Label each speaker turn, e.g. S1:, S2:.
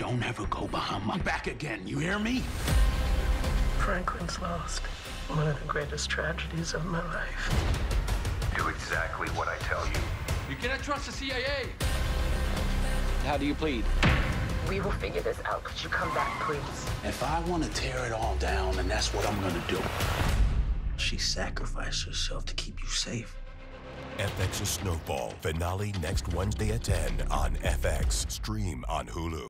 S1: don't ever go behind my back again, you hear me?
S2: Franklin's lost. One of the greatest tragedies of my life.
S3: Do exactly what I tell you.
S4: You cannot trust the CIA.
S5: How do you plead?
S2: We will figure this out. Could you come back, please?
S1: If I want to tear it all down, then that's what I'm gonna do. She sacrificed herself to keep you safe.
S6: FX's Snowfall, finale next Wednesday at 10 on FX. Stream on Hulu.